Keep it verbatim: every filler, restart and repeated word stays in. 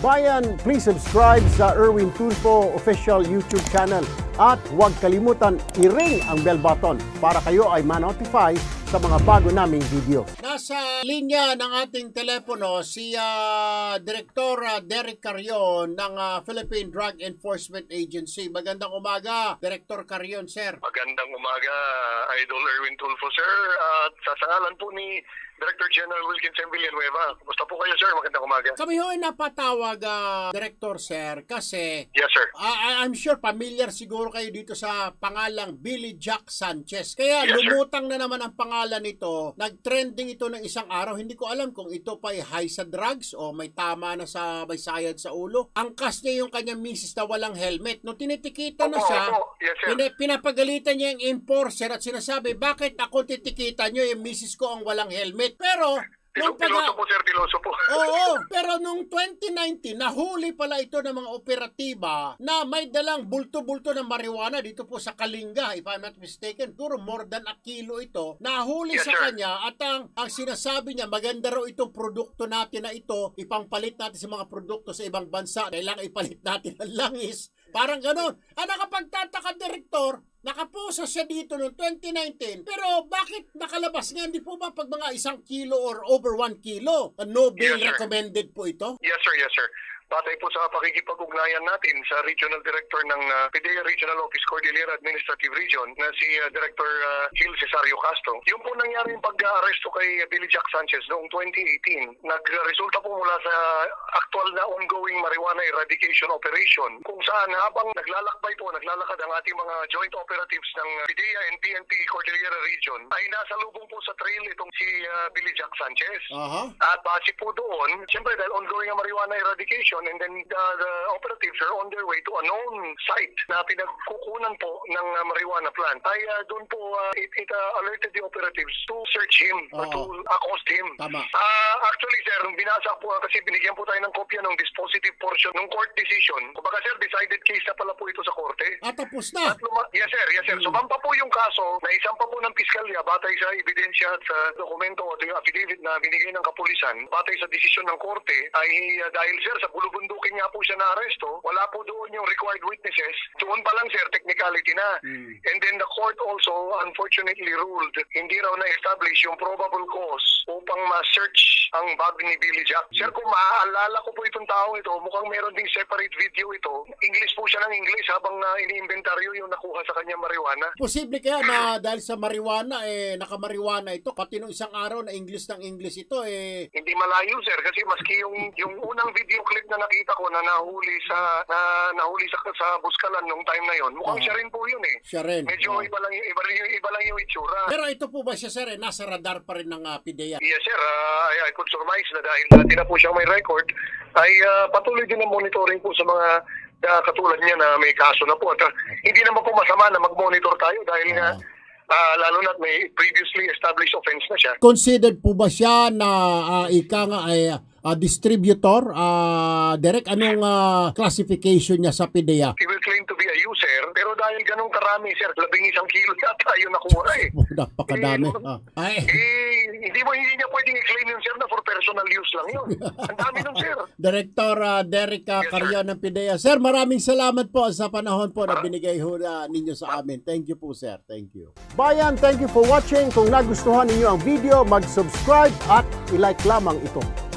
Bayan, please subscribe sa Erwin Tulfo official YouTube channel at huwag kalimutan i-ring ang bell button para kayo ay ma-notify sa mga bago naming video. Nasa linya ng ating telepono si uh, Director uh, Derek Carrion ng uh, Philippine Drug Enforcement Agency. Magandang umaga, Director Carrion, sir. Magandang umaga, Idol Erwin Tulfo, sir. At uh, sa sangalan po ni Director General Wilkinson Villanueva. Kumusta po kayo, sir? Magandang umaga. Kami ho ay napatawag, uh, Director, sir, kasi yes, sir. Uh, I'm sure familiar siguro kayo dito sa pangalang Billy Jack Sanchez. Kaya yes, lumutang sir. na naman ang pangalan nito. Nag-trending ito ng isang araw. Hindi ko alam kung ito pa ay high sa drugs o may tama na sa may sayad sa ulo. Angkas niya yung kanyang misis na walang helmet. Nung tinitikita na siya, yes, pin- pinapagalitan niya yung enforcer at sinasabi, bakit ako titikita niyo yung misis ko ang walang helmet? Pero nung pag- piloso po, sir, piloso po. Oo, pero nung twenty nineteen, nahuli pala ito ng mga operatiba na may dalang bulto-bulto ng marijuana dito po sa Kalinga, if I'm not mistaken. Puro more than a kilo ito. Nahuli yes, sa sir. kanya at ang, ang sinasabi niya, maganda raw itong produkto natin na ito, ipangpalit natin sa mga produkto sa ibang bansa. Kailangan ipalit natin ang langis. Parang ganon. Ah, nakapagtataka, Direktor, nakaposa siya dito noong twenty nineteen. Pero bakit nakalabas nga? Hindi po ba pag mga isang kilo or over one kilo? A no bail yes, recommended po ito? Yes, sir. Yes, sir. Batay po sa pakikipag-ugnayan natin sa Regional Director ng uh, P D E A Regional Office Cordillera Administrative Region na si uh, Director uh, Gil Cesario Castro. Yung po nangyari yung pag-aresto kay uh, Billy Jack Sanchez noong twenty eighteen, nagresulta po mula sa actual na ongoing marijuana eradication operation kung saan habang naglalakbay po, naglalakad ang ating mga joint operatives ng P D E A and P N P Cordillera Region ay nasa lubong po sa trail itong si uh, Billy Jack Sanchez. Uh-huh. At base po doon, siyempre dahil ongoing ang marijuana eradication, and then the, the operatives are on their way to a known site na pinagkukunan po ng uh, marijuana plant. Ay uh, doon po uh, it, it uh, alerted the operatives to search him, uh, to accost him. Tama. Uh, actually, sir, binasa po uh, kasi binigyan po tayo ng kopya ng dispositive portion ng court decision. Kumbaga, sir, decided case na pala po ito sa korte. At tapos na. At luma- yes, sir. Yes, sir. Hmm. Sumampa po yung kaso na isang pa po ng piskalya batay sa ebidensya at sa dokumento o yung affidavit na binigay ng kapulisan batay sa desisyon ng korte ay uh, dahil, sir, sa bulubundukin nga po siya na aresto, wala po doon yung required witnesses. Doon pa lang, sir, technicality na. Hmm. And then the court also unfortunately ruled hindi raw na-establish yung probable cause upang ma-search ang bag ni Billy Jack. Hmm. Sir, kung maaalala ko po itong taong ito, mukhang meron ding separate video ito. English po siya ng English habang uh, ini-inventaryo yung nakuha sa kanyang marijuana. Posible kaya na dahil sa marijuana, eh, naka-marijuana ito, pati nung isang araw na English ng English ito, eh... Hindi malayo, sir, kasi maski yung, yung unang video clip na nakita ko na nahuli sa na, nahuli sa, sa Buskalan nung time na yon, mukhang uh, siya rin po yun eh. Siya rin. Medyo uh, iba, lang, iba, iba, iba lang yung itsura. Pero ito po ba siya, sir, eh, nasa radar pa rin ng uh, P D E A? Yes, sir. Uh, I, I could surmise na dahil dati na po siyang may record, ay uh, patuloy din ang monitoring po sa mga uh, katulad niya na may kaso na po. At uh, hindi naman po masama na mag-monitor tayo dahil uh, nga Uh, lalo na't may previously established offense na siya. Considered po ba siya na uh, ika nga ay uh, distributor? Uh, Derek, anong uh, classification niya sa P D E A? He will claim to be a user, pero dahil ganong karami, sir, labing isang kilo yata yung nakuha eh. Oh, napakadami. Eh, ah. Ay. eh, hindi mo hindi niya pwedeng i-claim yun, sir, na for personal use lang yun. Ang dami nun, sir. Director uh, Derek uh, yes, Carrion ng P D E A. Sir, maraming salamat po sa panahon po na binigay ho uh, ninyo sa amin. Thank you po, sir. Thank you. Bayan, thank you for watching. Kung nagustuhan ninyo ang video, mag-subscribe at i-like lamang ito.